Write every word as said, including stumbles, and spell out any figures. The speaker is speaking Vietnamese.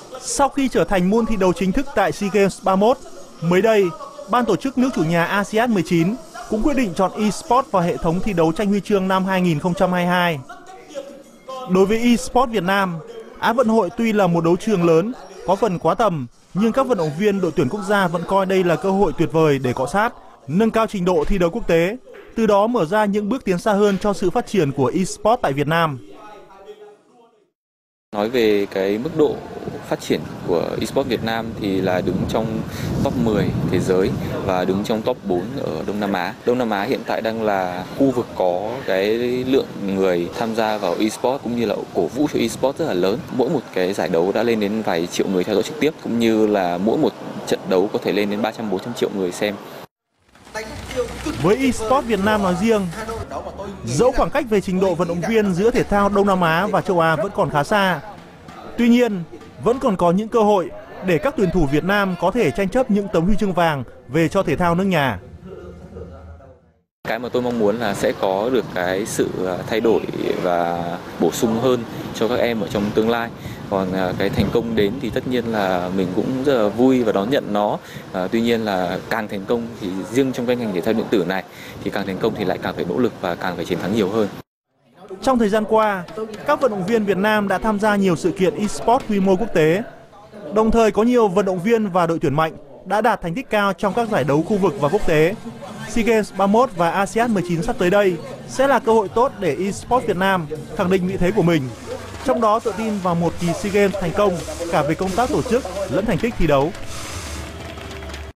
Sau khi trở thành môn thi đấu chính thức tại SEA Games ba mươi mốt, mới đây, ban tổ chức nước chủ nhà a si an mười chín cũng quyết định chọn eSports vào hệ thống thi đấu tranh huy chương năm hai nghìn không trăm hai mươi hai. Đối với eSports Việt Nam, Á vận hội tuy là một đấu trường lớn, có phần quá tầm, nhưng các vận động viên đội tuyển quốc gia vẫn coi đây là cơ hội tuyệt vời để cọ sát, nâng cao trình độ thi đấu quốc tế, từ đó mở ra những bước tiến xa hơn cho sự phát triển của eSports tại Việt Nam. Nói về cái mức độ phát triển của eSports Việt Nam thì là đứng trong top mười thế giới và đứng trong top bốn ở Đông Nam Á. Đông Nam Á hiện tại đang là khu vực có cái lượng người tham gia vào eSports cũng như là cổ vũ cho eSports rất là lớn. Mỗi một cái giải đấu đã lên đến vài triệu người theo dõi trực tiếp, cũng như là mỗi một trận đấu có thể lên đến ba trăm bốn trăm triệu người xem. Với eSports Việt Nam nói riêng, dẫu khoảng cách về trình độ vận động viên giữa thể thao Đông Nam Á và châu Á vẫn còn khá xa, tuy nhiên vẫn còn có những cơ hội để các tuyển thủ Việt Nam có thể tranh chấp những tấm huy chương vàng về cho thể thao nước nhà. Cái mà tôi mong muốn là sẽ có được cái sự thay đổi và bổ sung hơn cho các em ở trong tương lai. Còn cái thành công đến thì tất nhiên là mình cũng rất là vui và đón nhận nó. À, tuy nhiên là càng thành công thì riêng trong cái ngành thể thao điện tử này thì càng thành công thì lại càng phải nỗ lực và càng phải chiến thắng nhiều hơn. Trong thời gian qua, các vận động viên Việt Nam đã tham gia nhiều sự kiện eSports quy mô quốc tế. Đồng thời có nhiều vận động viên và đội tuyển mạnh đã đạt thành tích cao trong các giải đấu khu vực và quốc tế. SEA Games ba mươi mốt và a si an mười chín sắp tới đây sẽ là cơ hội tốt để eSports Việt Nam khẳng định vị thế của mình, trong đó tự tin vào một kỳ SEA Games thành công cả về công tác tổ chức lẫn thành tích thi đấu.